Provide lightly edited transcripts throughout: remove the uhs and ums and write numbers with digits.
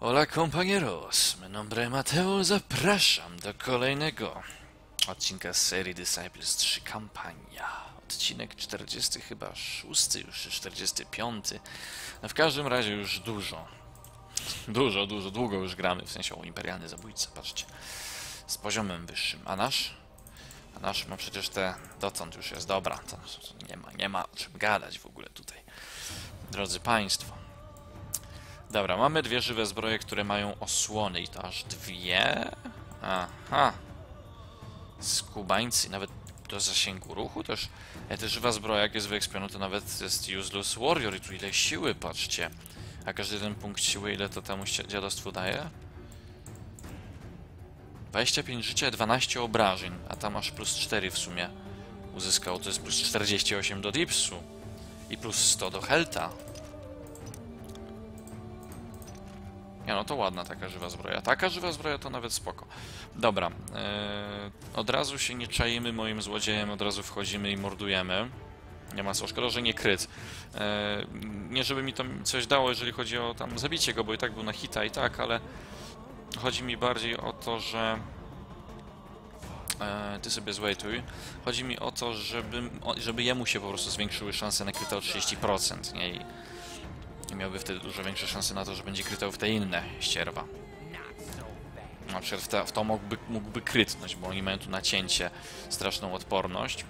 Hola compañeros, mi nombre es Mateo, zapraszam do kolejnego odcinka z serii Disciples 3 kampania. Odcinek 40 chyba 6 już, czy 45. No w każdym razie już długo już gramy, w sensie o imperialny zabójca, patrzcie. Z poziomem wyższym, a nasz ma przecież te, dotąd już jest dobra, to nie ma o czym gadać w ogóle tutaj, drodzy państwo. Dobra, mamy dwie żywe zbroje, które mają osłony i to aż dwie. Aha. Skubańcy, nawet do zasięgu ruchu też. Te żywa zbroja, jak jest wyekspiona, to nawet jest useless warrior i tu ile siły, patrzcie. A każdy ten punkt siły, ile to temu dziadostwu daje? 25 życia, 12 obrażeń, a tam aż plus 4 w sumie uzyskał. To jest plus 48 do dipsu i plus 100 do helta. Nie no, to ładna taka żywa zbroja. Taka żywa zbroja to nawet spoko. Dobra, od razu się nie czajemy moim złodziejem, od razu wchodzimy i mordujemy. Nie ma co, szkoda, że nie kryt. Nie żeby mi to coś dało, jeżeli chodzi o tam zabicie go, bo i tak był na hita i tak, ale chodzi mi bardziej o to, że... ty sobie zwejtuj. Chodzi mi o to, żeby jemu się po prostu zwiększyły szanse na kryta o 30%, nie? I miałby wtedy dużo większe szanse na to, że będzie krytał w te inne ścierwa. Na przykład w to mógłby krytnąć, bo oni mają tu nacięcie, straszną odporność.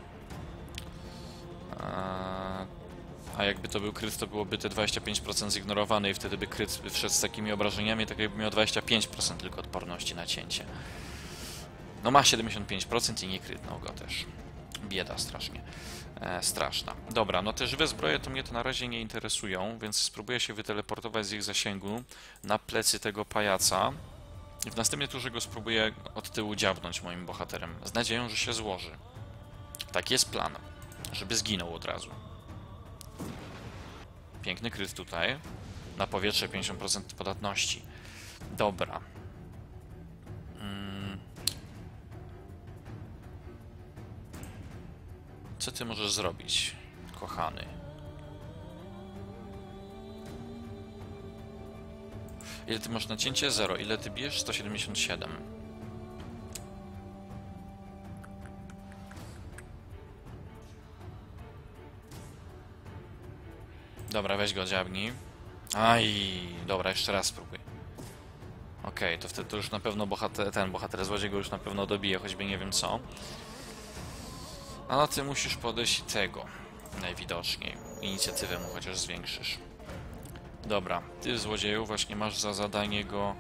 A jakby to był kryt, to byłoby te 25% zignorowane i wtedy by kryt wszedł z takimi obrażeniami, tak jakby miał 25% tylko odporności na cięcie. No ma 75% i nie krytnął go też. Bieda strasznie. Straszna. Dobra, no te żywe zbroje to mnie to na razie nie interesują, więc spróbuję się wyteleportować z ich zasięgu na plecy tego pajaca. I w następnej turze go spróbuję od tyłu dziabnąć moim bohaterem, z nadzieją, że się złoży. Taki jest plan, żeby zginął od razu. Piękny kryt tutaj. Na powietrze 50% podatności. Dobra. Co ty możesz zrobić, kochany? Ile ty masz nacięcie? 0. Ile ty bierz? 177. Dobra, weź go, dziabnij. Aj, dobra, jeszcze raz spróbuj. Okej, to wtedy to już na pewno bohater złodziej go już na pewno dobije, choćby nie wiem co. A no ty musisz podejść tego, najwidoczniej. Inicjatywę mu chociaż zwiększysz. Dobra, ty złodzieju właśnie masz za zadanie go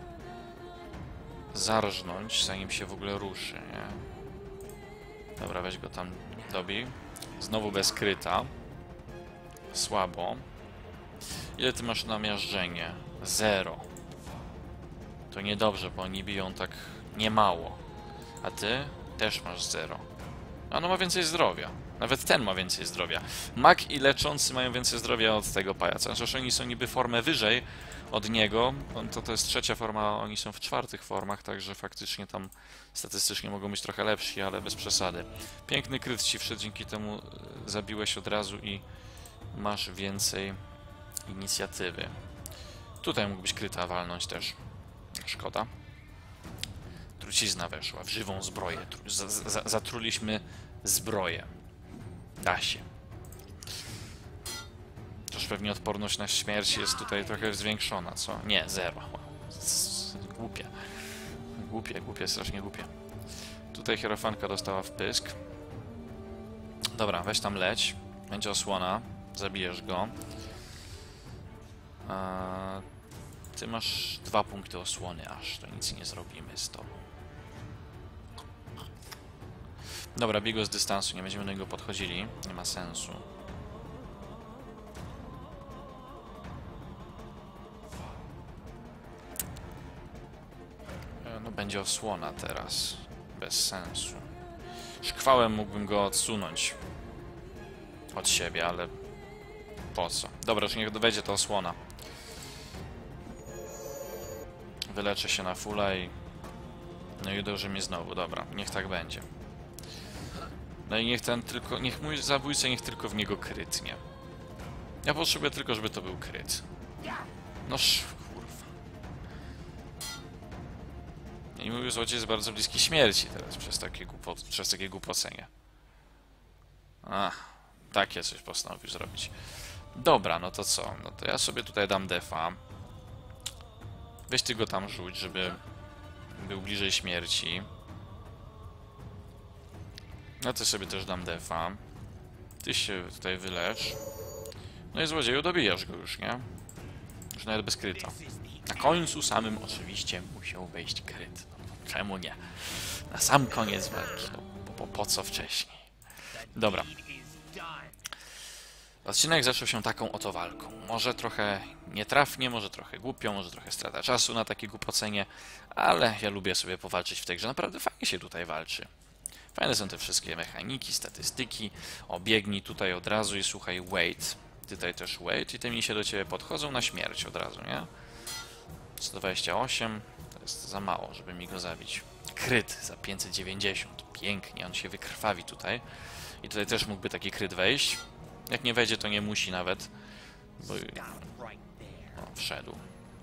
zarżnąć, zanim się w ogóle ruszy, nie? Dobra, weź go tam dobij. Znowu bez kryta. Słabo. Ile ty masz na miażdżenie? 0. To niedobrze, bo oni biją tak niemało. A ty też masz 0. A no ma więcej zdrowia. Nawet ten ma więcej zdrowia. Mag i leczący mają więcej zdrowia od tego pajaca. Zresztą oni są niby formę wyżej od niego. To jest trzecia forma, oni są w 4 formach, także faktycznie tam statystycznie mogą być trochę lepsi, ale bez przesady. Piękny kryt ci wszedł, dzięki temu zabiłeś od razu i masz więcej inicjatywy. Tutaj mógłbyś kryta walnąć też. Szkoda. Trucizna weszła w żywą zbroję. Zatruliśmy zbroję. Da się. Też pewnie odporność na śmierć jest tutaj trochę zwiększona, co? Nie, 0. Głupie. Głupie, strasznie głupie. Tutaj hierofanka dostała w pysk. Dobra, weź tam leć. Będzie osłona. Zabijesz go. Ty masz 2 punkty osłony aż. To nic nie zrobimy z tobą. Dobra, bij go z dystansu, nie będziemy do niego podchodzili, nie ma sensu. No będzie osłona teraz, bez sensu. Szkwałem mógłbym go odsunąć od siebie, ale po co? Dobra, już niech wejdzie ta osłona. Wyleczę się na fulla i... No i uderzy mnie znowu, dobra, niech tak będzie. No i niech mój zabójca tylko w niego krytnie. Ja potrzebuję tylko, żeby to był kryt. Noż, kurwa. I mówił, złodziej jest bardzo bliski śmierci teraz przez takie głupocenie. Ach, takie coś postanowił zrobić. Dobra, no to co? No to ja sobie tutaj dam defa. Weź ty go tam rzuć, żeby był bliżej śmierci. No to sobie też dam defa. Ty się tutaj wylecz. No i złodzieju dobijasz go już, nie? Już nawet bez kryta. Na końcu samym oczywiście musiał wejść kryt. No, czemu nie? Na sam koniec walki. No, po co wcześniej? Dobra. Odcinek zaczął się taką oto walką. Może trochę nietrafnie, może trochę głupio, może trochę strata czasu na takie głupocenie, ale ja lubię sobie powalczyć w tej grze. Naprawdę fajnie się tutaj walczy. Fajne są te wszystkie mechaniki, statystyki. O, biegnij tutaj od razu i słuchaj, wait. Tutaj też wait i te mi się do ciebie podchodzą na śmierć od razu, nie? 128 to jest za mało, żeby mi go zabić. Kryt za 590. Pięknie, on się wykrwawi tutaj. I tutaj też mógłby taki kryt wejść. Jak nie wejdzie, to nie musi nawet. Bo... O, wszedł.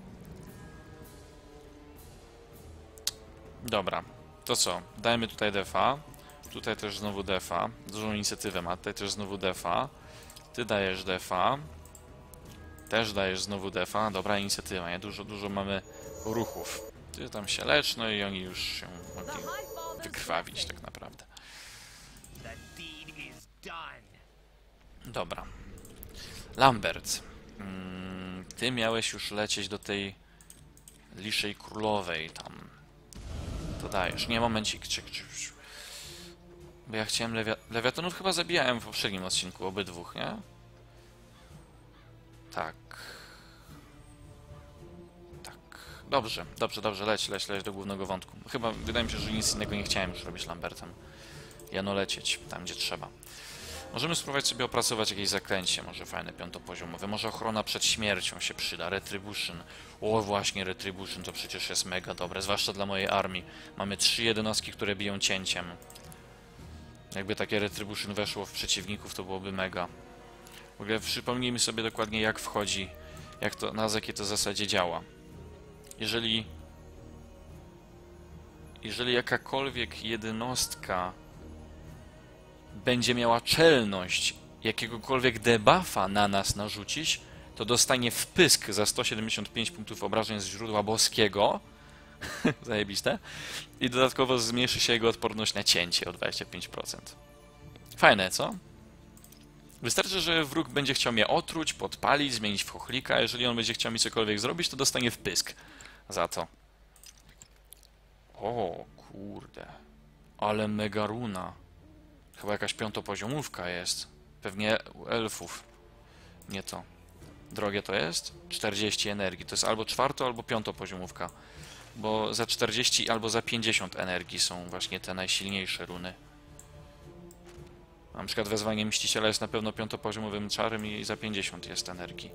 Dobra, to co? Dajmy tutaj defa. Tutaj też znowu defa. Dużą inicjatywę ma. Tutaj też znowu defa. Ty dajesz defa. Też dajesz znowu defa. Dobra inicjatywa, nie? Dużo mamy ruchów. Ty tam się lecz, no i oni już się mogli wykrwawić tak naprawdę. Dobra. Lambert. Ty miałeś już lecieć do tej Liszej Królowej tam. To dajesz. Nie, momencik. Bo ja chciałem lewiatonów chyba zabijałem w poprzednim odcinku, obydwóch, nie? Tak. Tak. Dobrze, leć do głównego wątku. Chyba, wydaje mi się, że nic innego nie chciałem już robić Lambertem. Jano lecieć, tam gdzie trzeba. Możemy spróbować sobie opracować jakieś zaklęcie, może fajne piątopoziomowe, może ochrona przed śmiercią się przyda, Retribution. O właśnie, Retribution to przecież jest mega dobre, zwłaszcza dla mojej armii. Mamy 3 jednostki, które biją cięciem. Jakby takie Retribution weszło w przeciwników, to byłoby mega. W ogóle przypomnijmy sobie dokładnie, jak wchodzi, na jakiej to zasadzie działa. Jeżeli jakakolwiek jednostka będzie miała czelność jakiegokolwiek debuffa na nas narzucić, to dostanie wpysk za 175 punktów obrażeń z źródła boskiego. Zajebiste. I dodatkowo zmniejszy się jego odporność na cięcie o 25%. Fajne, co? Wystarczy, że wróg będzie chciał mnie otruć, podpalić, zmienić w chochlika. Jeżeli on będzie chciał mi cokolwiek zrobić, to dostanie wpysk za to. O, kurde. Ale mega runa. Chyba jakaś piątopoziomówka jest. Pewnie elfów. Nie to. Drogie to jest? 40 energii. To jest albo czwarto, albo piątopoziomówka. Bo za 40 albo za 50 energii są właśnie te najsilniejsze runy. Na przykład wezwanie Mściciela jest na pewno piątopoziomowym czarem i za 50 jest energii.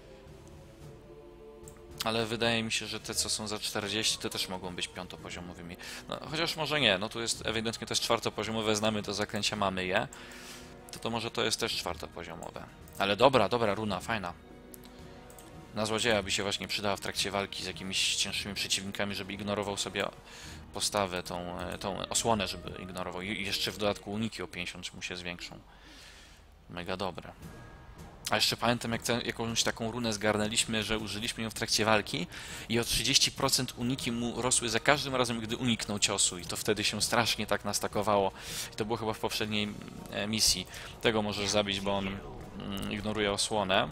Ale wydaje mi się, że te, co są za 40, to też mogą być piątopoziomowymi. No, chociaż może nie, no tu jest ewidentnie też czwartopoziomowe, znamy to zaklęcia, mamy je. To może to jest też czwartopoziomowe. Ale dobra runa, fajna. Na złodzieja by się właśnie przydała w trakcie walki z jakimiś cięższymi przeciwnikami, żeby ignorował sobie postawę, tą osłonę, żeby ignorował. I jeszcze w dodatku uniki o 50 mu się zwiększą. Mega dobre. A jeszcze pamiętam, jak jakąś taką runę zgarnęliśmy, że użyliśmy ją w trakcie walki i o 30% uniki mu rosły za każdym razem, gdy uniknął ciosu i to wtedy się strasznie tak nastakowało. I to było chyba w poprzedniej misji. Tego możesz zabić, bo on ignoruje osłonę.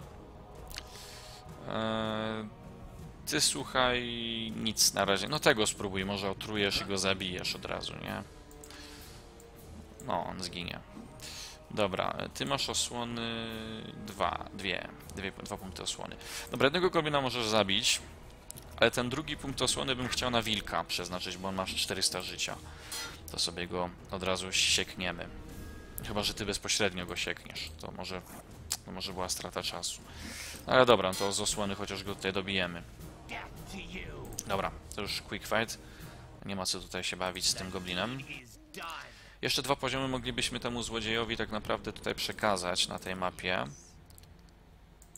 Ty słuchaj, nic na razie. No tego spróbuj, może otrujesz i go zabijesz od razu, nie? No, on zginie. Dobra, ty masz osłony dwa punkty osłony. Dobra, jednego goblina możesz zabić, ale ten drugi punkt osłony bym chciał na wilka przeznaczyć, bo on ma 400 życia. To sobie go od razu siekniemy. Chyba że ty bezpośrednio go siekniesz. To może była strata czasu. Ale dobra, to z osłony chociaż go tutaj dobijemy. Dobra, to już quick fight. Nie ma co tutaj się bawić z tym goblinem. Jeszcze 2 poziomy moglibyśmy temu złodziejowi tak naprawdę tutaj przekazać na tej mapie.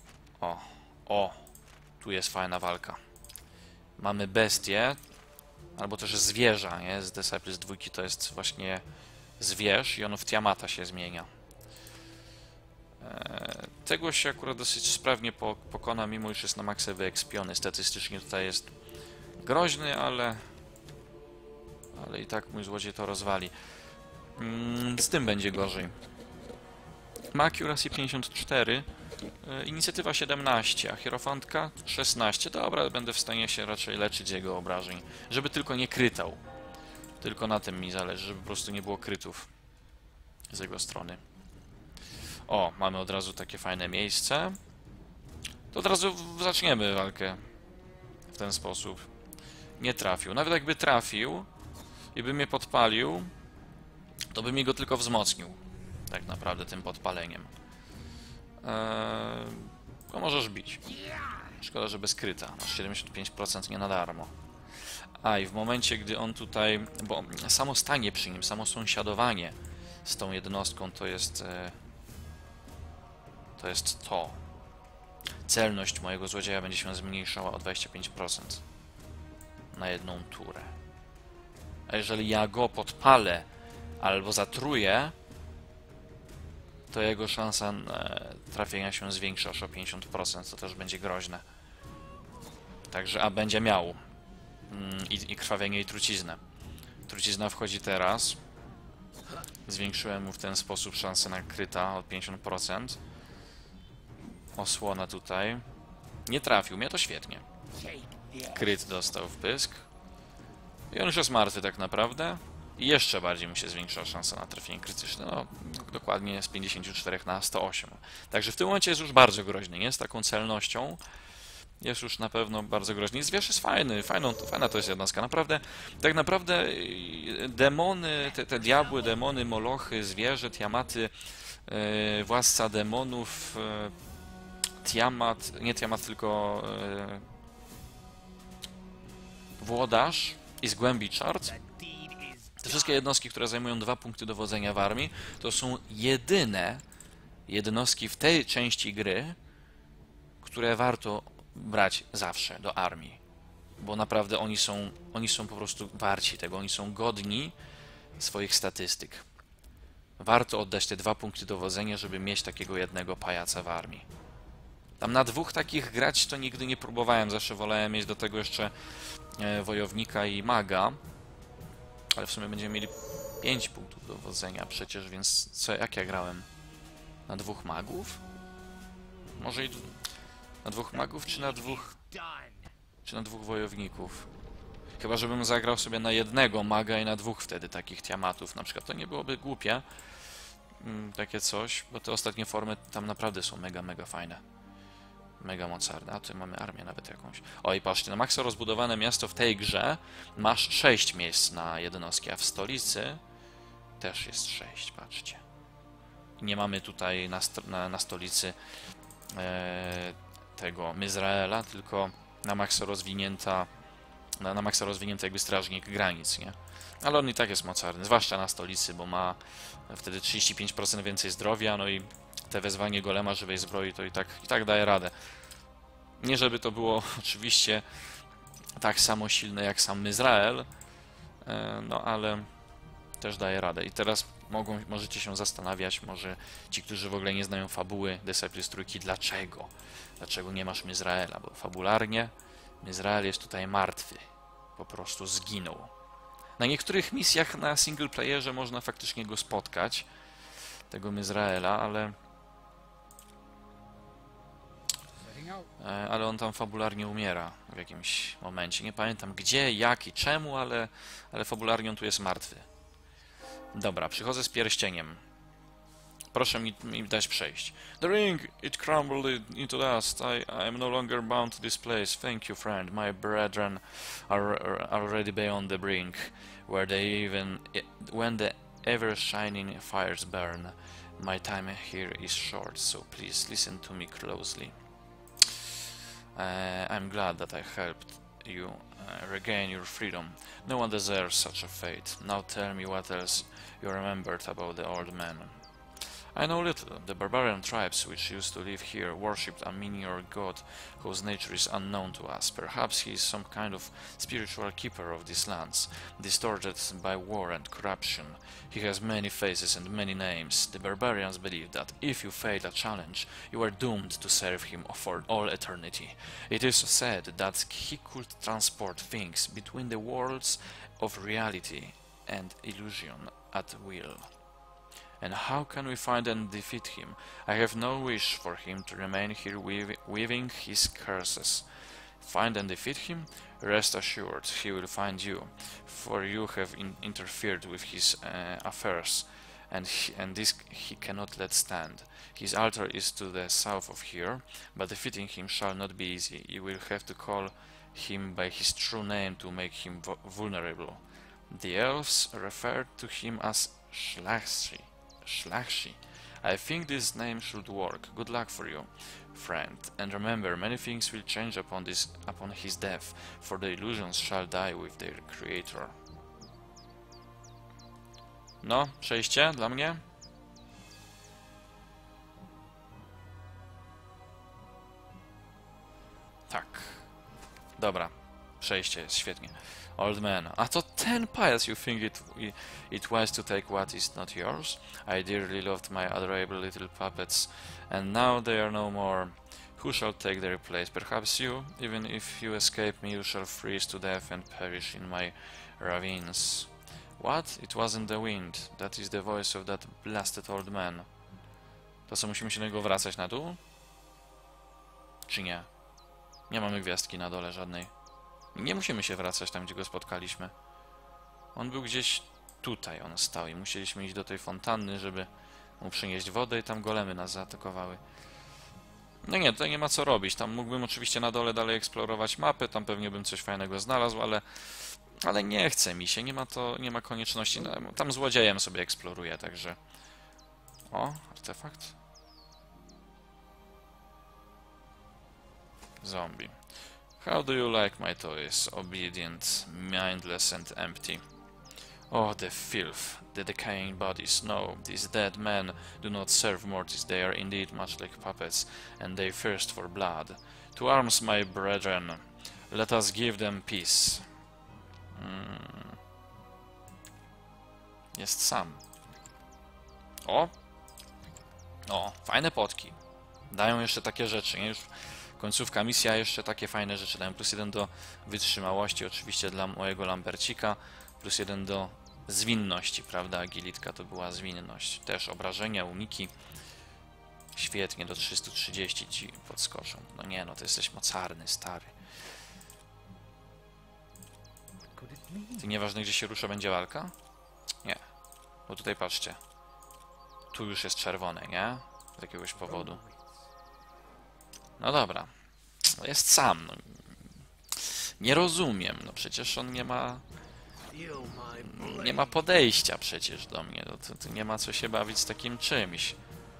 O, tu jest fajna walka. Mamy bestię. Albo też zwierza, nie? Z Disciples 2 to jest właśnie zwierz i ono w Tiamata się zmienia. Tego się akurat dosyć sprawnie pokona, mimo iż jest na maksa wyekspiony. Statystycznie tutaj jest groźny, ale i tak mój złodziej to rozwali. Z tym będzie gorzej. Ma accuracy 54, inicjatywa 17, a hierofantka 16. Dobra, będę w stanie się raczej leczyć z jego obrażeń. Żeby tylko nie krytał. Tylko na tym mi zależy, żeby po prostu nie było krytów z jego strony. O, mamy od razu takie fajne miejsce. To od razu zaczniemy walkę w ten sposób. Nie trafił. Nawet jakby trafił i by mnie podpalił, to by mi go tylko wzmocnił. Tak naprawdę tym podpaleniem. To możesz bić. Szkoda, że bez kryta. Masz 75% nie na darmo. A i w momencie, gdy on tutaj... Bo samo stanie przy nim, samo sąsiadowanie z tą jednostką to jest... to. Celność mojego złodzieja będzie się zmniejszała o 25% na jedną turę. A jeżeli ja go podpalę albo zatruję, to jego szansa trafienia się zwiększa aż o 50%, to też będzie groźne. Także, a będzie miał i krwawienie i truciznę. Trucizna wchodzi teraz. Zwiększyłem mu w ten sposób szansę na kryta o 50%. Osłona tutaj. Nie trafił mnie, to świetnie. Kryt dostał w pysk. I on już jest martwy tak naprawdę. I jeszcze bardziej mu się zwiększa szansa na trafienie krytyczne. No, dokładnie z 54 na 108. Także w tym momencie jest już bardzo groźny, nie? Z taką celnością. Jest już na pewno bardzo groźny. Zwierz jest fajny, fajna to jest jednostka. Naprawdę, tak naprawdę demony, te diabły, demony, molochy, zwierzę, Tiamaty, władca demonów, Tiamat, nie Tiamat, tylko włodarz i z głębi czart. Te wszystkie jednostki, które zajmują 2 punkty dowodzenia w armii, to są jedyne jednostki w tej części gry, które warto brać zawsze do armii. Bo naprawdę oni są po prostu warci tego, oni są godni swoich statystyk. Warto oddać te 2 punkty dowodzenia, żeby mieć takiego jednego pajaca w armii. Tam na 2 takich grać to nigdy nie próbowałem, zawsze wolałem mieć do tego jeszcze wojownika i maga. Ale w sumie będziemy mieli 5 punktów dowodzenia przecież, więc jak ja grałem? Na 2 magów? Może i na 2 magów, czy na 2 wojowników? Chyba, żebym zagrał sobie na jednego maga i na 2 wtedy takich Tiamatów na przykład. To nie byłoby głupie. Takie coś, bo te ostatnie formy tam naprawdę są mega fajne. Mega mocarne. A tu mamy armię nawet jakąś. Oj, patrzcie, na maksa rozbudowane miasto w tej grze masz 6 miejsc na jednostki, a w stolicy też jest 6, patrzcie. Nie mamy tutaj na stolicy tego Mizraela, tylko na maksa rozwinięta jakby strażnik granic, nie? Ale on i tak jest mocarny, zwłaszcza na stolicy, bo ma wtedy 35% więcej zdrowia, no i te wezwanie golema żywej zbroi to i tak daje radę. Nie żeby to było oczywiście tak samo silne jak sam Mizrael, no ale też daje radę. I teraz możecie się zastanawiać, może ci, którzy w ogóle nie znają fabuły Disciples trójki, dlaczego? Dlaczego nie masz Mizraela? Bo fabularnie Mizrael jest tutaj martwy. Po prostu zginął. Na niektórych misjach na single playerze można faktycznie go spotkać, tego Mizraela, ale on tam fabularnie umiera w jakimś momencie. Nie pamiętam gdzie, jak i czemu, ale fabularnie on tu jest martwy. Dobra, przychodzę z pierścieniem. Proszę mi dać przejść. The ring, it crumbled into dust. I am no longer bound to this place. Thank you, friend. My brethren are already beyond the brink, when the ever-shining fires burn. My time here is short, so please listen to me closely. I'm glad that I helped you regain your freedom. No one deserves such a fate. Now tell me what else you remembered about the old man. I know little. The barbarian tribes which used to live here worshipped a minior god whose nature is unknown to us. Perhaps he is some kind of spiritual keeper of these lands, distorted by war and corruption. He has many faces and many names. The barbarians believe that if you fail a challenge, you are doomed to serve him for all eternity. It is said that he could transport things between the worlds of reality and illusion at will. And how can we find and defeat him? I have no wish for him to remain here weaving his curses. Find and defeat him? Rest assured, he will find you, for you have interfered with his affairs, and this he cannot let stand. His altar is to the south of here, but defeating him shall not be easy. You will have to call him by his true name to make him vulnerable. The elves referred to him as Shlachshi. I think this name should work. Good luck for you, friend. And remember, many things will change upon his death, for the illusions shall die with their creator. No, przejście dla mnie? Tak. Dobra, przejście jest świetnie. Old man, a to ten pajac you think it wise to take what is not yours? I dearly loved my adorable little puppets, and now they are no more. Who shall take their place? Perhaps you? Even if you escape me, you shall freeze to death and perish in my ravines. What? It wasn't the wind. That is the voice of that blasted old man. To co, musimy się do niego wracać na dół? Czy nie? Nie mamy gwiazdki na dole żadnej. Nie musimy się wracać tam, gdzie go spotkaliśmy. On był gdzieś tutaj, on stał i musieliśmy iść do tej fontanny, żeby mu przynieść wodę i tam golemy nas zaatakowały. No nie, tutaj nie ma co robić. Tam mógłbym oczywiście na dole dalej eksplorować mapę, tam pewnie bym coś fajnego znalazł, ale nie chce mi się, nie ma konieczności. No, tam złodziejem sobie eksploruję, także... O, artefakt. Zombie. How do you like my toys? Obedient, mindless and empty. Oh, the filth, the decaying bodies. No, these dead men do not serve mortals. They are indeed much like puppets, and they thirst for blood. To arms, my brethren. Let us give them peace. Jest sam. O! O, fajne potki. Dają jeszcze takie rzeczy, nie? Już końcówka misja, jeszcze takie fajne rzeczy dają. +1 do wytrzymałości, oczywiście dla mojego Lambercika. +1 do zwinności, prawda? Agilitka to była zwinność. Też obrażenia, uniki. Świetnie, do 330 ci podskoczą. No nie, no to jesteś mocarny, stary. Ty nieważne, gdzie się rusza, będzie walka? Nie. Bo tutaj patrzcie. Tu już jest czerwone, nie? Z jakiegoś powodu. No dobra. No jest sam. No. Nie rozumiem. No przecież on nie ma... Nie ma podejścia przecież do mnie. To nie ma co się bawić z takim czymś.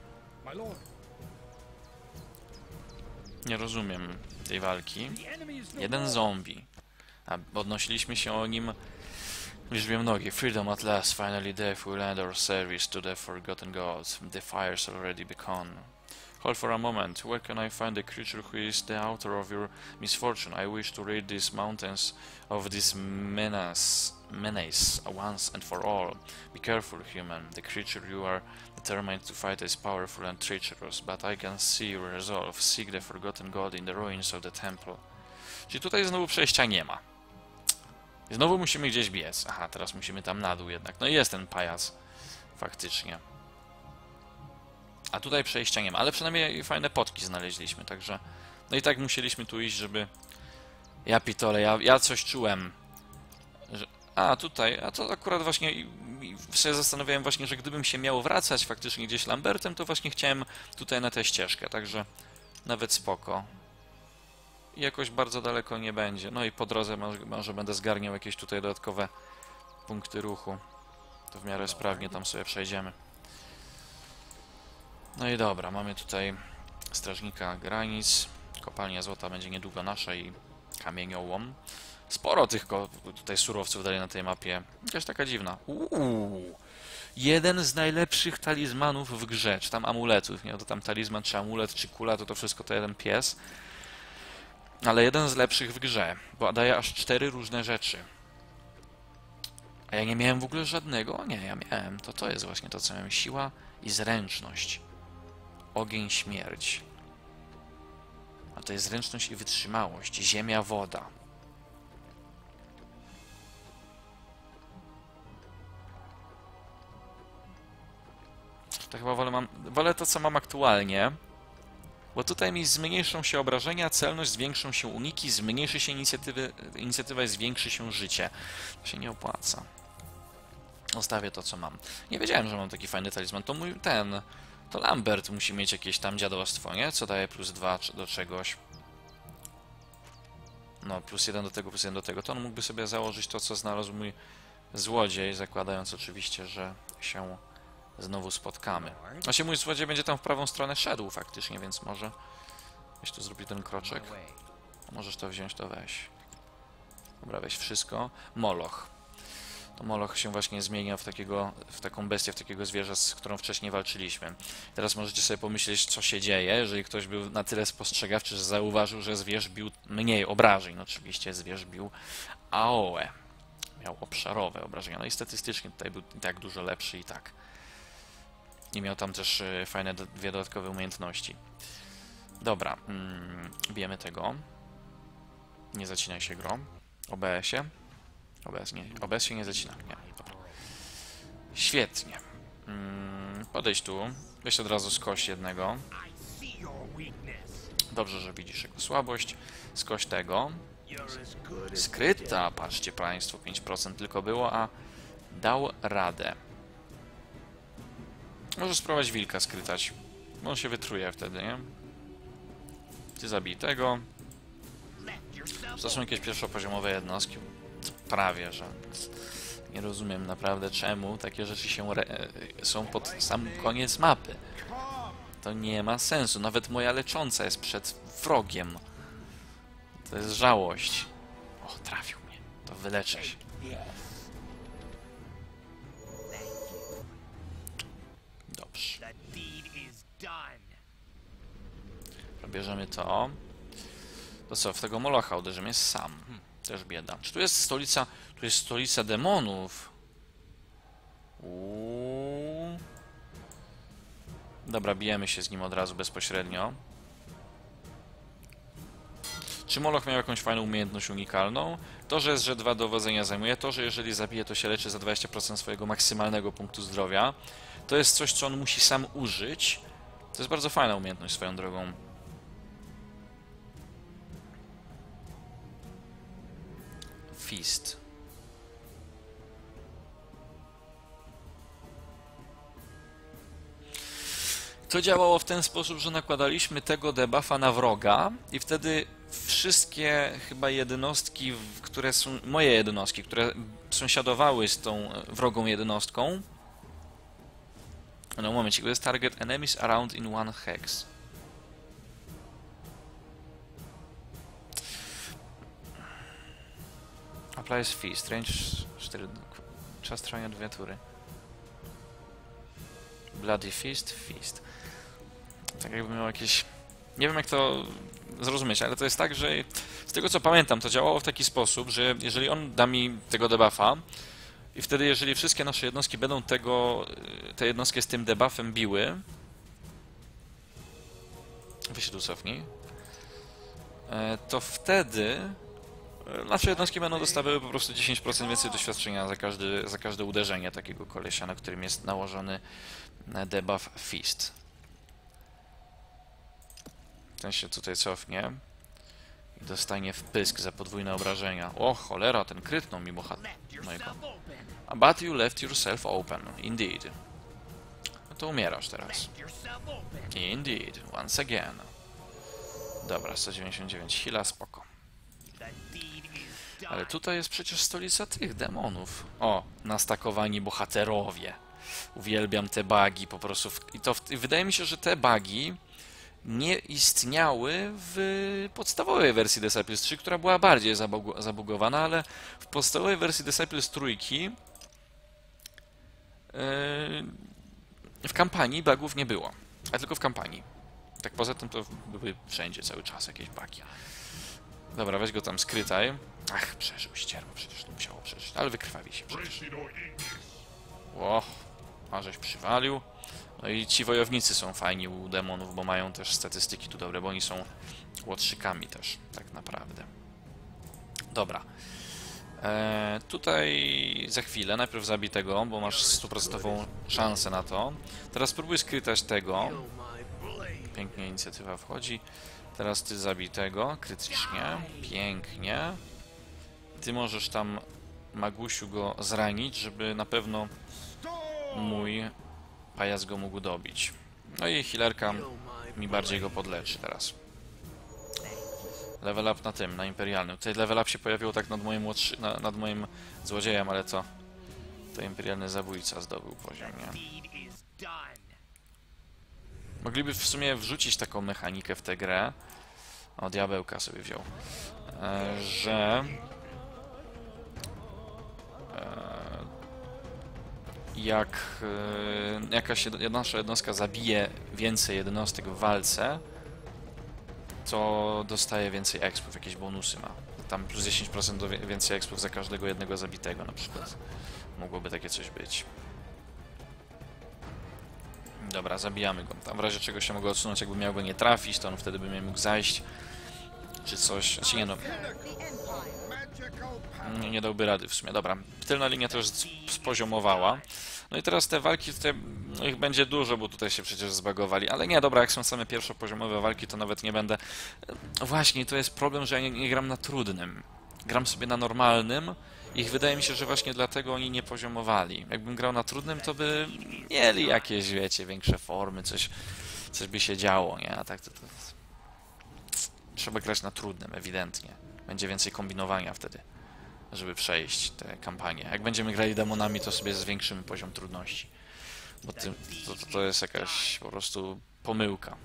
Nie rozumiem tej walki. Jeden zombie. A odnosiliśmy się o nim liczbie mnogiej. Freedom at last, finally death will end our service to the forgotten gods. The fire's already begun. Hold for a moment. Where can I find the creature who is the author of your misfortune? I wish to rid these mountains of this menace once and for all. Be careful, human. The creature you are determined to fight is powerful and treacherous, but I can see your resolve. Seek the forgotten god in the ruins of the temple. Czyli tutaj znowu przejścia nie ma. Znowu musimy gdzieś biec. Aha, teraz musimy tam na dół jednak. No i jest ten pajac. Faktycznie. A tutaj przejścia nie ma, ale przynajmniej fajne potki znaleźliśmy, także... No i tak musieliśmy tu iść, żeby... Ja pitole, ja coś czułem. Że... A, tutaj, a to akurat właśnie... sobie zastanawiałem właśnie, że gdybym się miał wracać faktycznie gdzieś Lambertem, to właśnie chciałem tutaj na tę ścieżkę, także... Nawet spoko. I jakoś bardzo daleko nie będzie. No i po drodze może będę zgarniał jakieś tutaj dodatkowe punkty ruchu. To w miarę sprawnie tam sobie przejdziemy. No i dobra, mamy tutaj strażnika granic. Kopalnia złota będzie niedługo nasza i kamieniołom. Sporo tych tutaj surowców dalej na tej mapie. Jakaś taka dziwna. Jeden z najlepszych talizmanów w grze, czy tam amuletów, nie? To tam talizman, czy amulet, czy kula, to wszystko to jeden pies. Ale jeden z lepszych w grze, bo daje aż 4 różne rzeczy. A ja nie miałem w ogóle żadnego? Nie, ja miałem. To jest właśnie to, co miałem. Siła i zręczność. Ogień, śmierć. A to jest zręczność i wytrzymałość. Ziemia, woda. To chyba wolę to, co mam aktualnie. Bo tutaj mi zmniejszą się obrażenia, celność, zwiększą się uniki, zmniejszy się inicjatywa i zwiększy się życie. To się nie opłaca. Zostawię to, co mam. Nie wiedziałem, że mam taki fajny talizman. To to Lambert musi mieć jakieś tam dziadostwo, nie? Co daje +2 do czegoś. No, +1 do tego, +1 do tego. To on mógłby sobie założyć to, co znalazł mój złodziej, zakładając oczywiście, że się znowu spotkamy. Właśnie mój złodziej będzie tam w prawą stronę szedł faktycznie, więc może weź tu zrobić ten kroczek. Możesz to wziąć, to weź. Dobra, weź wszystko. Moloch. To Moloch się właśnie zmienia w taką bestię, w takiego zwierza, z którą wcześniej walczyliśmy. Teraz możecie sobie pomyśleć, co się dzieje, jeżeli ktoś był na tyle spostrzegawczy, że zauważył, że zwierz bił mniej obrażeń. No, oczywiście zwierz bił AOE. Miał obszarowe obrażenia. No i statystycznie tutaj był i tak dużo lepszy i tak. I miał tam też fajne dwie dodatkowe umiejętności. Dobra, bijemy tego. Nie zacinaj się, gro. OBS-ie. OBS się nie zacina. Nie, dobra. Świetnie. Podejdź tu. Weź od razu skoś jednego. Dobrze, że widzisz jego słabość. Skoś tego. Skryta, patrzcie państwo, 5% tylko było, a dał radę. Możesz spróbować wilka skrytać, bo on się wytruje wtedy, nie? Ty zabij tego. To są jakieś pierwszopoziomowe jednostki. Prawie, że... Nie rozumiem naprawdę, czemu takie rzeczy są pod sam koniec mapy. To nie ma sensu. Nawet moja lecząca jest przed wrogiem. To jest żałość. O, trafił mnie. To wyleczę się. Dobrze. Bierzemy to. To co, w tego Molocha uderzymy sam. Też bieda. Czy tu jest stolica? Tu jest stolica demonów. Dobra, bijemy się z nim od razu bezpośrednio. Czy Moloch miał jakąś fajną umiejętność unikalną? To, że jest, że 2 dowodzenia zajmuje, to, że jeżeli zabije, to się leczy za 20% swojego maksymalnego punktu zdrowia. To jest coś, co on musi sam użyć. To jest bardzo fajna umiejętność swoją drogą. Fist. To działało w ten sposób, że nakładaliśmy tego debuffa na wroga i wtedy wszystkie chyba jednostki, które są moje jednostki, które sąsiadowały z tą wrogą jednostką. No momencik, to jest target enemies around in one hex. Applies Feast, range 4, czas trwania 2 tury. Bloody Feast, Feast. Tak jakby miał jakieś... Nie wiem jak to zrozumieć, ale to jest tak, że z tego co pamiętam, to działało w taki sposób, że jeżeli on da mi tego debuffa i wtedy jeżeli wszystkie nasze jednostki będą te jednostki z tym debuffem biły, wy się tu cofnij, to wtedy nasze jednostki będą dostawały po prostu 10% więcej doświadczenia za każde uderzenie takiego kolesia, na którym jest nałożony debuff Feast. Ten się tutaj cofnie i dostanie wpysk za podwójne obrażenia. O cholera, ten krytnął mi mojego. But you left yourself open. Indeed. No to umierasz teraz. Indeed. Once again. Dobra, 199 heala, spoko. Ale tutaj jest przecież stolica tych demonów. O, nastakowani bohaterowie. Uwielbiam te bugi po prostu. Wydaje mi się, że te bugi nie istniały w podstawowej wersji Disciples 3, która była bardziej zabugowana, ale w podstawowej wersji Disciples 3 W kampanii bugów nie było, a tylko w kampanii. Tak poza tym to były wszędzie cały czas jakieś bugi. Dobra, weź go tam skrytaj. Ach, przeżył ścierwo, przecież to musiało przeżyć, ale wykrwawi się przecież. Ło, a żeś przywalił. No i ci wojownicy są fajni u demonów, bo mają też statystyki tu dobre, bo oni są łotrzykami też, tak naprawdę. Dobra. Tutaj za chwilę, najpierw zabij tego, bo masz 100% szansę na to. Teraz spróbuj skrytać tego. Pięknie inicjatywa wchodzi. Teraz ty zabij tego, krytycznie. Pięknie. Ty możesz tam, Magusiu, go zranić, żeby na pewno mój pajac go mógł dobić. No i healerka mi bardziej go podleczy teraz. Level up na tym, na imperialnym. Tutaj level up się pojawiło tak nad moim złodziejem, ale to imperialny zabójca zdobył poziom, nie? Mogliby w sumie wrzucić taką mechanikę w tę grę. O, diabełka sobie wziął. Że jak jakaś nasza jednostka zabije więcej jednostek w walce, to dostaje więcej expów, jakieś bonusy ma. Tam plus 10% więcej expów za każdego jednego zabitego na przykład. Mogłoby takie coś być. Dobra, zabijamy go. Tam w razie czego się mogę odsunąć, jakby miał go nie trafić, to on wtedy by mnie mógł zajść. Czy coś. Znaczy nie no. Nie dałby rady w sumie. Dobra. Tylna linia też spoziomowała. No i teraz te walki, tutaj no ich będzie dużo, bo tutaj się przecież zbagowali. Ale nie, dobra, jak są same pierwszopoziomowe walki, to nawet nie będę... Właśnie, to jest problem, że ja nie gram na trudnym. Gram sobie na normalnym. I wydaje mi się, że właśnie dlatego oni nie poziomowali. Jakbym grał na trudnym, to by mieli jakieś, wiecie, większe formy, coś by się działo, nie? A tak to... Trzeba grać na trudnym, ewidentnie. Będzie więcej kombinowania wtedy, żeby przejść te kampanie. Jak będziemy grali demonami, to sobie zwiększymy poziom trudności. Bo to jest jakaś po prostu pomyłka.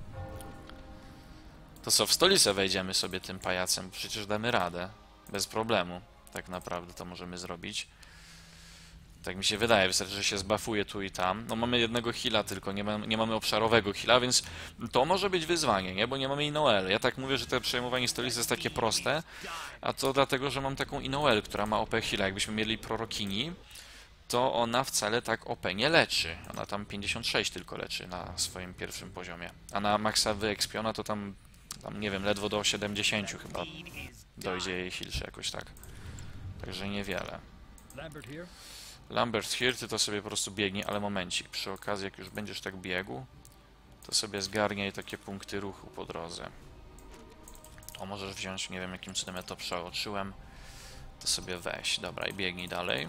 To co, w stolicę wejdziemy sobie tym pajacem? Przecież damy radę. Bez problemu. Tak naprawdę to możemy zrobić. Tak mi się wydaje, wystarczy, że się zbafuje tu i tam. No mamy jednego heala tylko, nie mamy obszarowego heala, więc to może być wyzwanie, nie? Bo nie mamy Inoel. Ja tak mówię, że to przejmowanie stolicy jest takie proste, a to dlatego, że mam taką Inoel, która ma OP heala. Jakbyśmy mieli prorokini, to ona wcale tak OP nie leczy. Ona tam 56 tylko leczy na swoim pierwszym poziomie. A na maksa wyekspiona to tam nie wiem, ledwo do 70 chyba dojdzie jej heal, czy jakoś tak. Także niewiele. Lambert here, ty to sobie po prostu biegnij, ale momencik, przy okazji jak już będziesz tak biegł, to sobie zgarniaj takie punkty ruchu po drodze. O, możesz wziąć, nie wiem jakim cudem ja to przeoczyłem, to sobie weź, dobra i biegnij dalej.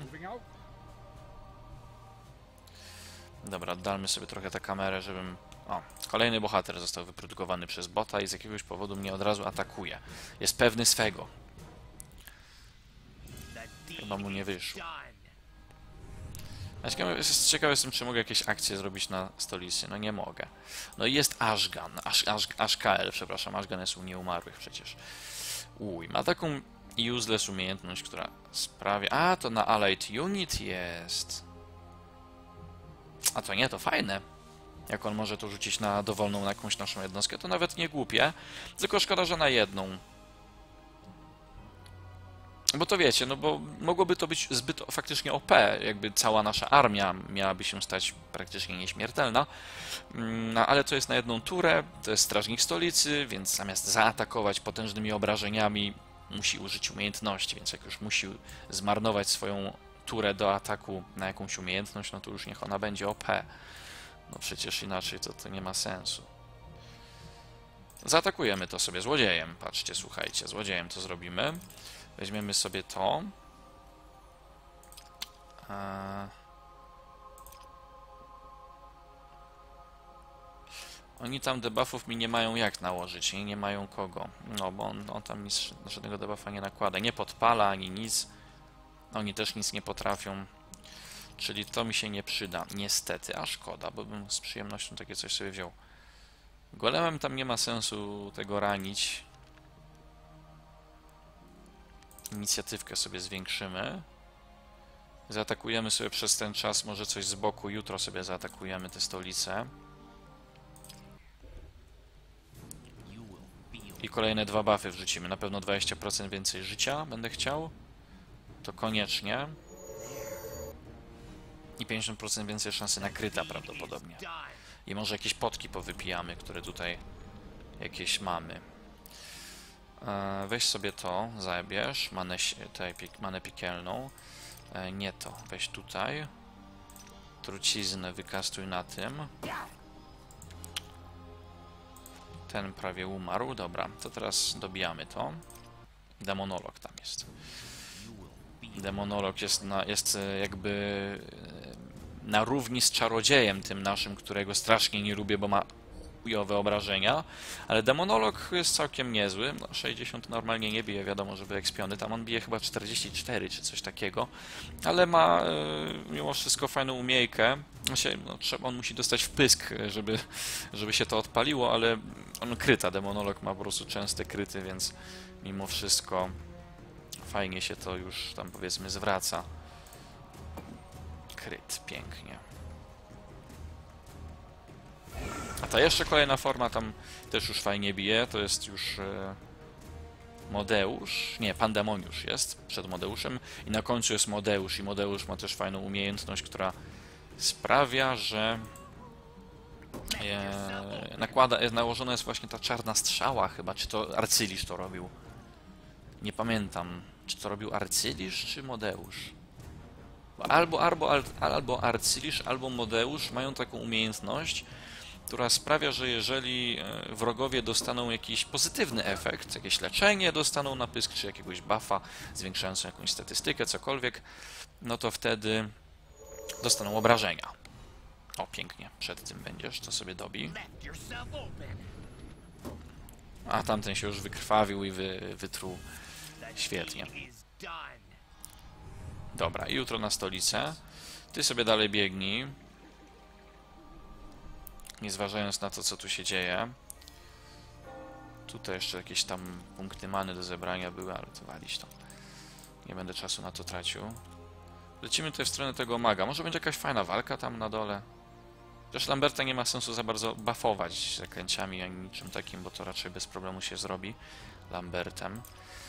Dobra, oddalmy sobie trochę tę kamerę, żebym... O, kolejny bohater został wyprodukowany przez bota i z jakiegoś powodu mnie od razu atakuje. Jest pewny swego. Chyba mu nie wyszło. Ciekawy jestem, czy mogę jakieś akcje zrobić na stolicy. No nie mogę. No i jest Ashgan. Ashkael, przepraszam. Ashgan jest u nieumarłych przecież. Uj, ma taką useless umiejętność, która sprawia... A, to na Allied Unit jest. A to nie, to fajne. Jak on może to rzucić na dowolną na jakąś naszą jednostkę, to nawet nie głupie. Tylko szkoda, że na jedną. Bo to wiecie, no bo mogłoby to być zbyt faktycznie OP, jakby cała nasza armia miałaby się stać praktycznie nieśmiertelna, no, ale to jest na jedną turę, to jest strażnik stolicy, więc zamiast zaatakować potężnymi obrażeniami, musi użyć umiejętności, więc jak już musi zmarnować swoją turę do ataku na jakąś umiejętność, no to już niech ona będzie OP. No przecież inaczej to nie ma sensu. Zaatakujemy to sobie złodziejem, patrzcie, słuchajcie, złodziejem to zrobimy. Weźmiemy sobie to. Oni tam debuffów mi nie mają jak nałożyć, nie mają kogo. No, bo on tam nic, żadnego debuffa nie nakłada. Nie podpala ani nic. Oni też nic nie potrafią. Czyli to mi się nie przyda. Niestety, a szkoda, bo bym z przyjemnością takie coś sobie wziął. Golemem tam nie ma sensu tego ranić. Inicjatywkę sobie zwiększymy. Zaatakujemy sobie przez ten czas, może coś z boku. Jutro sobie zaatakujemy tę stolicę. I kolejne 2 buffy wrzucimy. Na pewno 20% więcej życia będę chciał. To koniecznie. I 50% więcej szansy na kryta prawdopodobnie. I może jakieś potki powypijamy, które tutaj jakieś mamy. Weź sobie to, zabierz. Manę piekielną. Nie to. Weź tutaj. Truciznę wykastuj na tym. Ten prawie umarł. Dobra, to teraz dobijamy to. Demonolog tam jest. Demonolog jest jakby na równi z czarodziejem tym naszym, którego strasznie nie lubię, bo ma chujowe obrażenia, ale demonolog jest całkiem niezły. No, 60 normalnie nie bije, wiadomo, że wyekspiony. Tam on bije chyba 44 czy coś takiego, ale ma mimo wszystko fajną umiejkę. On musi dostać wpysk, żeby się to odpaliło, ale on kryta. Demonolog ma po prostu częste kryty, więc mimo wszystko fajnie się to już tam powiedzmy zwraca. Kryt, pięknie. A ta jeszcze kolejna forma tam też już fajnie bije, to jest już Modeusz, nie, Pandemoniusz jest przed Modeuszem i na końcu jest Modeusz i Modeusz ma też fajną umiejętność, która sprawia, że nałożona jest właśnie ta czarna strzała chyba, czy to Arcylisz to robił? Nie pamiętam, czy to robił Arcylisz, czy Modeusz? Albo Arcylisz, albo Modeusz mają taką umiejętność, która sprawia, że jeżeli wrogowie dostaną jakiś pozytywny efekt, jakieś leczenie dostaną na pysk, czy jakiegoś buffa zwiększającą jakąś statystykę, cokolwiek, no to wtedy dostaną obrażenia. O, pięknie, przed tym będziesz, to sobie dobij. A tamten się już wykrwawił i wytruł. Świetnie. Dobra, i jutro na stolicę. Ty sobie dalej biegnij. Nie zważając na to, co tu się dzieje. Tutaj jeszcze jakieś tam punkty many do zebrania były, ale to walić to. Nie będę czasu na to tracił. Lecimy tutaj w stronę tego maga. Może będzie jakaś fajna walka tam na dole. Też Lamberta nie ma sensu za bardzo buffować zaklęciami ani niczym takim, bo to raczej bez problemu się zrobi Lambertem.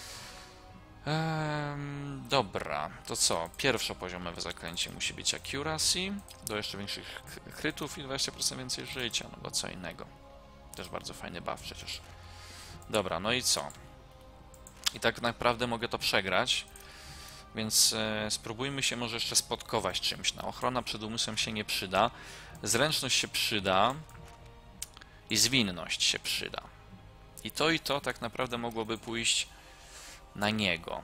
Dobra, to co? Pierwszopoziomowe zaklęcie musi być Accuracy, do jeszcze większych krytów i 20% więcej życia, no bo co innego. Też bardzo fajny buff przecież. Dobra, no i co? I tak naprawdę mogę to przegrać, więc spróbujmy się może jeszcze spotkować czymś. No, ochrona przed umysłem się nie przyda, zręczność się przyda i zwinność się przyda. I to tak naprawdę mogłoby pójść na niego.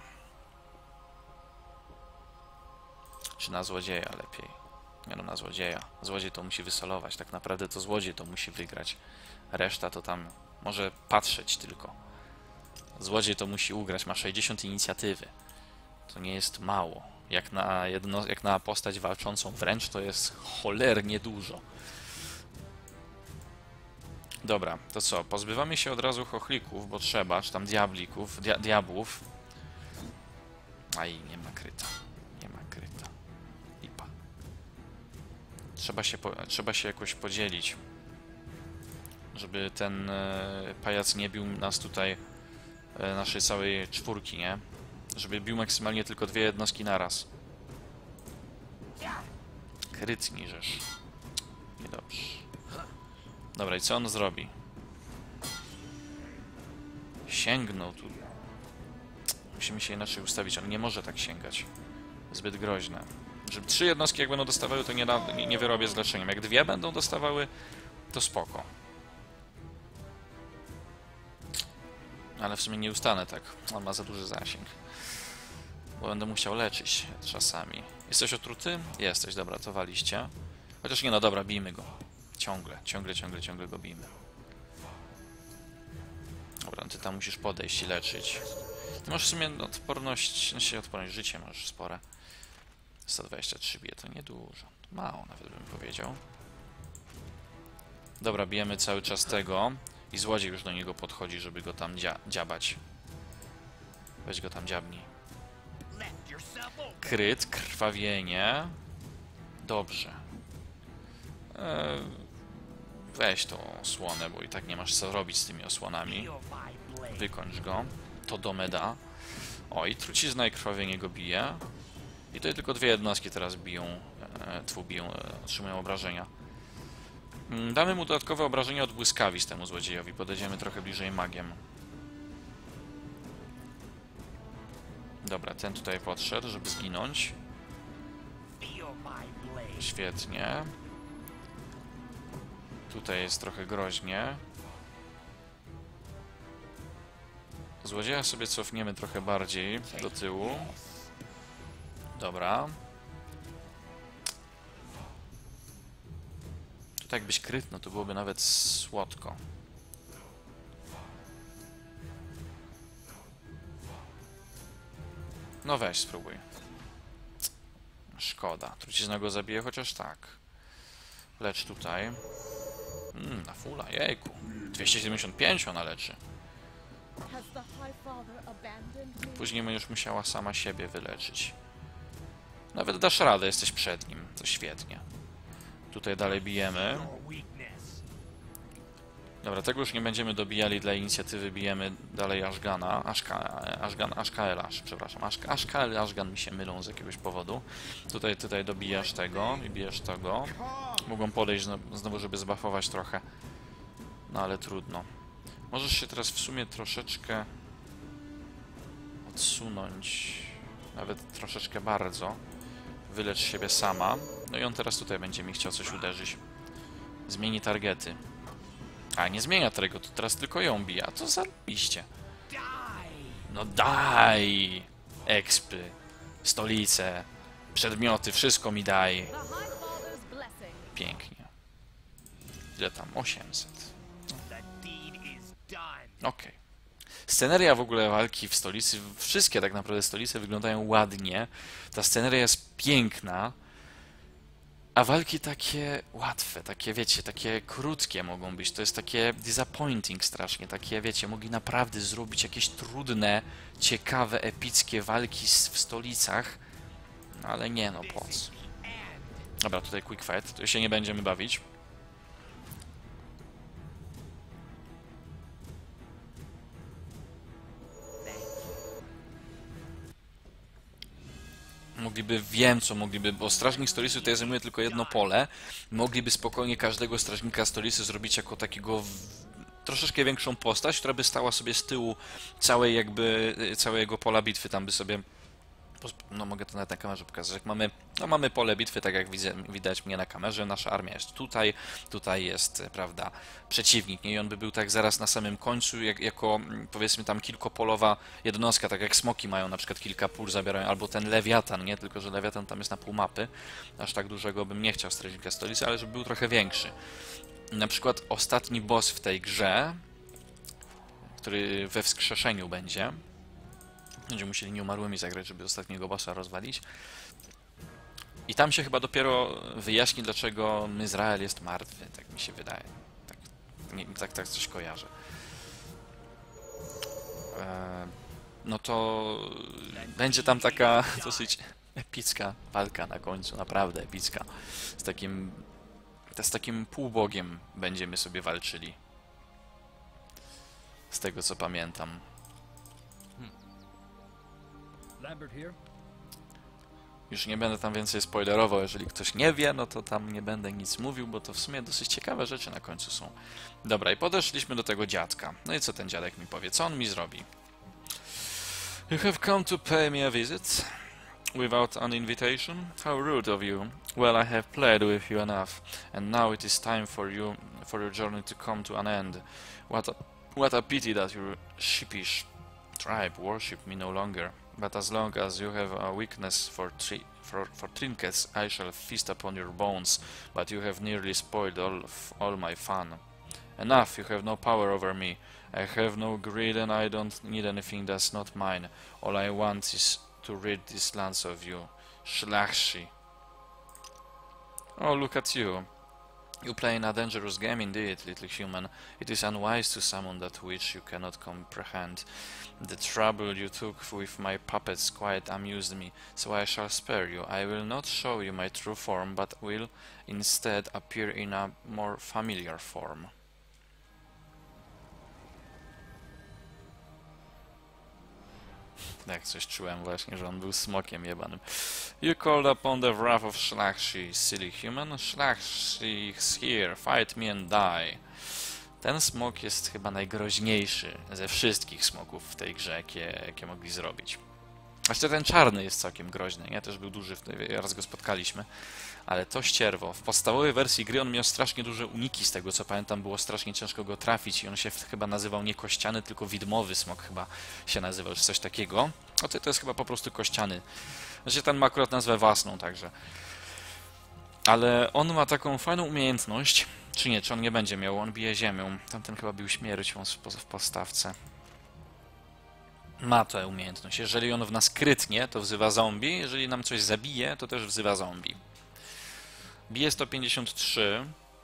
Czy na złodzieja lepiej? Nie no, na złodzieja. Złodziej to musi wysolować. Tak naprawdę to złodziej to musi wygrać. Reszta to tam może patrzeć tylko. Złodziej to musi ugrać. Ma 60 inicjatywy. To nie jest mało. Jak na postać walczącą wręcz to jest cholernie dużo. Dobra, to co? Pozbywamy się od razu chochlików, bo trzeba, czy tam diablików, diabłów. Aj, nie ma kryta. Nie ma kryta. Lipa. Trzeba się jakoś podzielić, żeby ten pajac nie bił nas tutaj, naszej całej czwórki, nie? Żeby bił maksymalnie tylko 2 jednostki naraz. Kryt niżesz. Niedobrze. Dobra, i co on zrobi? Sięgnął tu. Musimy się inaczej ustawić. On nie może tak sięgać. Zbyt groźne. Żeby 3 jednostki jak będą dostawały, to nie wyrobię z leczeniem. Jak 2 będą dostawały, to spoko. Ale w sumie nie ustanę tak. On ma za duży zasięg. Bo będę musiał leczyć czasami. Jesteś otruty? Jesteś, dobra, to waliście. Chociaż nie, no dobra, bijmy go. Ciągle go bijmy. Dobra, no ty tam musisz podejść i leczyć. Ty masz w sumie odporność, odporność życia masz spore. 123 bije, to niedużo. Mało nawet bym powiedział. Dobra, bijemy cały czas tego. I złodziej już do niego podchodzi, żeby go tam dziabać. Weź go tam dziabnij. Kryt, krwawienie. Dobrze. Weź tą osłonę, bo i tak nie masz co robić z tymi osłonami. Wykończ go. To do meda. O, i trucizna i krwawienie go bije. I tutaj tylko dwie jednostki teraz biją. Otrzymują obrażenia. Damy mu dodatkowe obrażenia od błyskawic temu złodziejowi. Podejdziemy trochę bliżej magiem. Dobra, ten tutaj podszedł, żeby zginąć. Świetnie. Tutaj jest trochę groźnie. Złodzieja sobie cofniemy trochę bardziej do tyłu. Dobra. Tutaj jakbyś krytno, to byłoby nawet słodko. No weź, spróbuj. Szkoda. Trucizna go zabije, chociaż tak. Lecz tutaj. Na fulla, jejku. 275 ona leczy. Później będziesz musiała sama siebie wyleczyć. Nawet dasz radę, jesteś przed nim. To świetnie. Tutaj dalej bijemy. Dobra, tego już nie będziemy dobijali dla inicjatywy. Bijemy dalej Ashgana. Ashkaela, przepraszam. Ashkael i Ashgan mi się mylą z jakiegoś powodu. Tutaj dobijasz tego i bijesz tego. Mogą podejść znowu, żeby zbuffować trochę. No ale trudno. Możesz się teraz w sumie troszeczkę odsunąć. Nawet troszeczkę bardzo. Wylecz siebie sama. No i on teraz tutaj będzie mi chciał coś uderzyć. Zmieni targety. A, nie zmienia tego, to teraz tylko ją bije. A to zarobiście. No daj! Expy, stolice, przedmioty, wszystko mi daj. Pięknie. Ile tam? 800. Okej. Sceneria w ogóle walki w stolicy, wszystkie tak naprawdę stolice wyglądają ładnie. Ta sceneria jest piękna. A walki takie łatwe, takie wiecie, takie krótkie mogą być. To jest takie disappointing strasznie, takie wiecie, mogli naprawdę zrobić jakieś trudne, ciekawe, epickie walki w stolicach. Ale nie no, po co? Dobra, tutaj quick fight, tu się nie będziemy bawić. Mogliby, wiem co mogliby, bo strażnik stolicy tutaj zajmuje tylko jedno pole. Mogliby spokojnie każdego strażnika stolicy zrobić jako takiego troszeczkę większą postać, która by stała sobie z tyłu całego pola bitwy. Tam by sobie, no mogę to nawet na kamerze pokazać, jak mamy pole bitwy, tak jak widać mnie na kamerze, nasza armia jest tutaj jest, prawda, przeciwnik, nie? I on by był tak zaraz na samym końcu, jako powiedzmy tam kilkopolowa jednostka, tak jak smoki mają na przykład kilka pól zabierają, albo ten lewiatan, nie? Tylko że lewiatan tam jest na pół mapy, aż tak dużego bym nie chciał strażnika stolicy, ale żeby był trochę większy. Na przykład ostatni boss w tej grze, który we wskrzeszeniu będzie. Będziemy musieli nieumarłymi zagrać, żeby ostatniego bossa rozwalić. I tam się chyba dopiero wyjaśni, dlaczego Izrael jest martwy, tak mi się wydaje. Tak coś kojarzę. No to będzie tam taka dosyć epicka walka na końcu, naprawdę epicka. Z takim półbogiem będziemy sobie walczyli. Z tego co pamiętam. Już nie będę tam więcej spoilerował, jeżeli ktoś nie wie, no to tam nie będę nic mówił, bo to w sumie dosyć ciekawe rzeczy na końcu są. Dobra, i podeszliśmy do tego dziadka. No i co ten dziadek mi powie? Co on mi zrobi? You have come to pay me a visit? Without an invitation? How rude of you. Well, I have played with you enough, and now it is time for your journey to come to an end. What a pity that your sheepish tribe worship me no longer. But as long as you have a weakness for trinkets, I shall feast upon your bones, but you have nearly spoiled all my fun. Enough, you have no power over me. I have no greed and I don't need anything that's not mine. All I want is to rid these lands of you. Szlachci. Oh, look at you. You play in a dangerous game indeed, little human. It is unwise to summon that which you cannot comprehend. The trouble you took with my puppets quite amused me, so I shall spare you. I will not show you my true form, but will instead appear in a more familiar form. Jak coś czułem właśnie, że on był smokiem jebanym. You called upon the wrath of Schlachshi, silly human. Schlachshi is here, fight me and die. Ten smok jest chyba najgroźniejszy ze wszystkich smoków w tej grze, jakie mogli zrobić. Właściwie ten czarny jest całkiem groźny, nie? Też był duży, raz go spotkaliśmy. Ale to ścierwo. W podstawowej wersji gry on miał strasznie duże uniki, z tego co pamiętam, było strasznie ciężko go trafić i on się chyba nazywał nie kościany, tylko widmowy smok chyba się nazywał, czy coś takiego. No to jest chyba po prostu kościany. Znaczy ten ma akurat nazwę własną także. Ale on ma taką fajną umiejętność, czy nie, czy on nie będzie miał, on bije ziemią. Tamten chyba bił śmiercią w postawce. Ma tę umiejętność. Jeżeli on w nas krytnie, to wzywa zombie, jeżeli nam coś zabije, to też wzywa zombie. Bije 153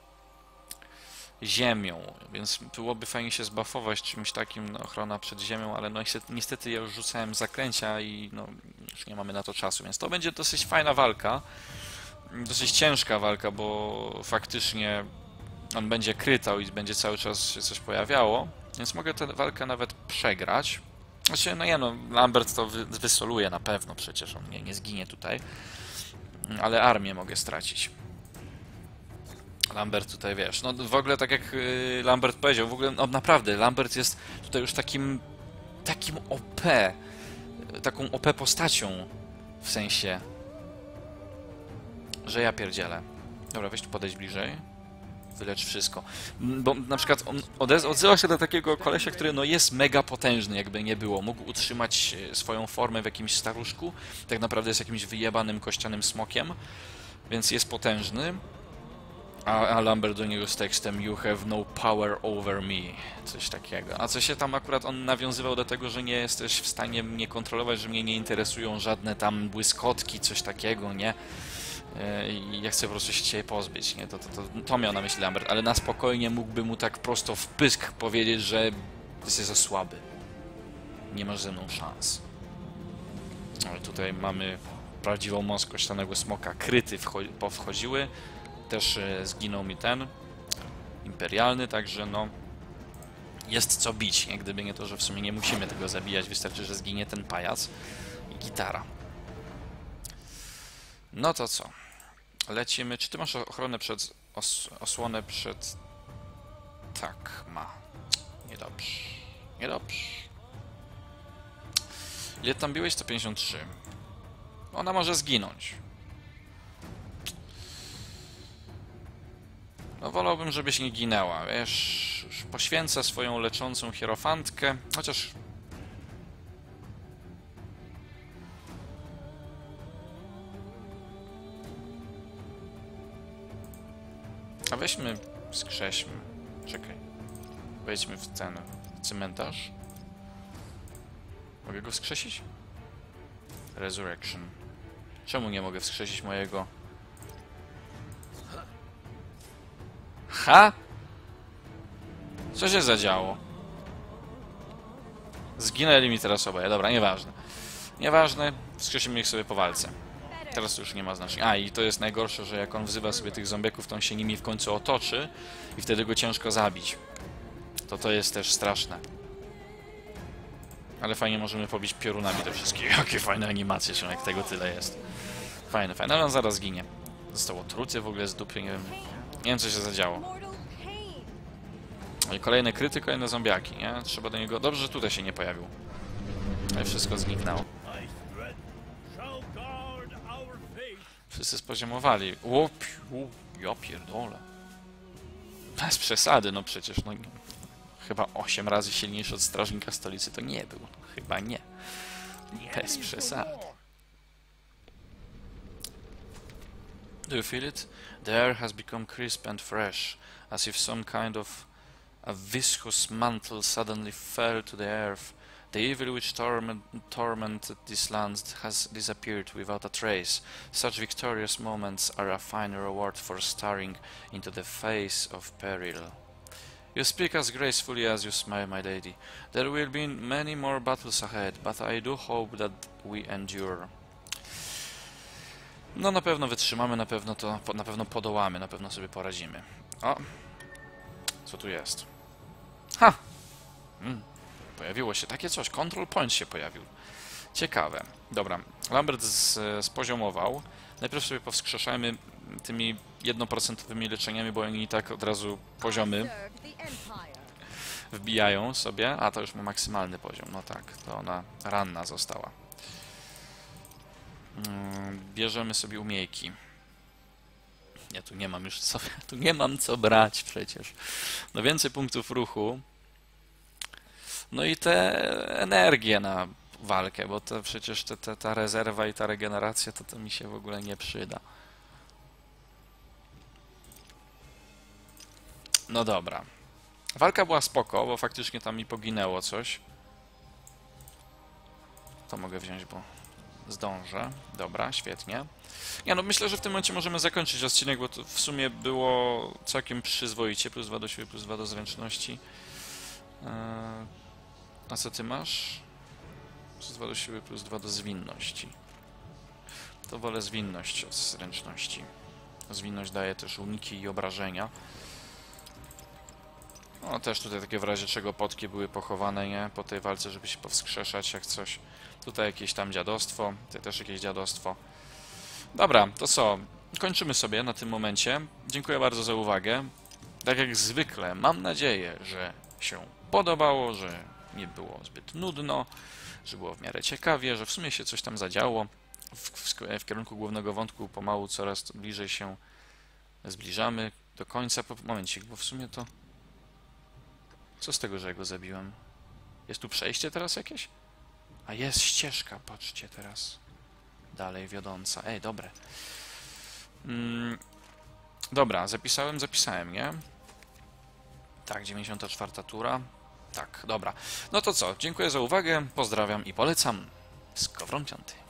ziemią, więc byłoby fajnie się zbuffować czymś takim, no, ochrona przed ziemią, ale no niestety ja już rzucałem zaklęcia i no, już nie mamy na to czasu, więc to będzie dosyć fajna walka, dosyć ciężka walka, bo faktycznie on będzie krytał i będzie cały czas się coś pojawiało, więc mogę tę walkę nawet przegrać. Znaczy, no nie no, Lambert to wysoluje na pewno, przecież on nie zginie tutaj, ale armię mogę stracić. Lambert tutaj, wiesz, no w ogóle tak jak Lambert powiedział, w ogóle no, naprawdę Lambert jest tutaj już takim OP, taką OP postacią, w sensie, że ja pierdzielę. Dobra, weź tu podejść bliżej, wylecz wszystko. Bo na przykład on odzywa się do takiego kolesia, który no jest mega potężny, jakby nie było. Mógł utrzymać swoją formę w jakimś staruszku, tak naprawdę jest jakimś wyjebanym kościanym smokiem, więc jest potężny. A Lambert do niego z tekstem You have no power over me. Coś takiego. A co się tam akurat on nawiązywał do tego, że nie jesteś w stanie mnie kontrolować, że mnie nie interesują żadne tam błyskotki, coś takiego, nie? I ja chcę po prostu się ciebie pozbyć, nie? To miał na myśli Lambert, ale na spokojnie mógłby mu tak prosto w pysk powiedzieć, że jesteś za słaby. Nie masz ze mną szans. Ale tutaj mamy prawdziwą moc kościanego smoka. Kryty powchodziły. Też zginął mi ten imperialny, także no jest co bić, nie? Gdyby nie to, że w sumie nie musimy tego zabijać, wystarczy, że zginie ten pajac i gitara. No to co? Lecimy. Czy ty masz ochronę przed... osłonę przed... Tak, ma. Niedobrze. Niedobrze. Ile tam biłeś? 153. Ona może zginąć. No wolałbym, żebyś nie ginęła, wiesz, już poświęcę swoją leczącą hierofantkę, chociaż... A weźmy, skrześmy, czekaj, wejdźmy w ten cmentarz. Mogę go wskrzesić? Resurrection. Czemu nie mogę wskrzesić mojego... Ha? Co się zadziało? Zginęli mi teraz oboje. Dobra, nieważne. Nieważne, wskrzesimy ich sobie po walce. Teraz to już nie ma znaczenia. A, i to jest najgorsze, że jak on wzywa sobie tych zombiaków, to on się nimi w końcu otoczy i wtedy go ciężko zabić. To jest też straszne. Ale fajnie możemy pobić piorunami te wszystkie. Jakie fajne animacje są, jak tego tyle jest. Fajne, fajne, ale on zaraz ginie. Został otruty w ogóle z dupy, nie wiem co się zadziało. No i kolejne kryty, kolejne zombiaki, nie? Trzeba do niego... Dobrze, że tutaj się nie pojawił. Ale wszystko zniknęło. Wszyscy spoziomowali. Ja pierdolę. Bez przesady, no przecież, no... Chyba 8 razy silniejszy od strażnika stolicy to nie był. Chyba nie. Bez przesady. Do you feel it? The air has become crisp and fresh, as if some kind of a viscous mantle suddenly fell to the earth. The evil which tormented these lands has disappeared without a trace. Such victorious moments are a fine reward for staring into the face of peril. You speak as gracefully as you smile, my lady. There will be many more battles ahead, but I do hope that we endure. No na pewno wytrzymamy, na pewno podołamy, na pewno sobie poradzimy. O! Co tu jest? Ha! Pojawiło się takie coś. Control point się pojawił. Ciekawe. Dobra. Lambert spoziomował. Najpierw sobie powskrzeszajmy tymi 1% leczeniami, bo oni i tak od razu poziomy wbijają sobie. A, to już ma maksymalny poziom. No tak, to ona ranna została. Bierzemy sobie umiejki. Ja tu nie mam już co, tu nie mam co brać przecież. No więcej punktów ruchu. No i te energie na walkę, bo to przecież ta rezerwa i ta regeneracja to mi się w ogóle nie przyda. No dobra. Walka była spoko, bo faktycznie tam mi poginęło coś. To mogę wziąć, bo zdążę. Dobra, świetnie. Ja no myślę, że w tym momencie możemy zakończyć odcinek, bo to w sumie było całkiem przyzwoicie. Plus 2 do siły, plus 2 do zręczności. A co ty masz? Plus 2 do siły, plus 2 do zwinności. To wolę zwinność od zręczności. Zwinność daje też uniki i obrażenia. No też tutaj takie w razie czego potki były pochowane, nie? Po tej walce, żeby się powskrzeszać jak coś. Tutaj jakieś tam dziadostwo, tutaj też jakieś dziadostwo. Dobra, to co? Kończymy sobie na tym momencie. Dziękuję bardzo za uwagę. Tak jak zwykle, mam nadzieję, że się podobało, że nie było zbyt nudno, że było w miarę ciekawie, że w sumie się coś tam zadziało. W kierunku głównego wątku pomału coraz bliżej się zbliżamy do końca. Momencik, bo w sumie to... Co z tego, że ja go zabiłem? Jest tu przejście teraz jakieś? A jest ścieżka, patrzcie teraz. Dalej wiodąca. Ej, dobre. Dobra, zapisałem, nie? Tak, 94 tura. Tak, dobra. No to co, dziękuję za uwagę, pozdrawiam i polecam. Skowronciąty.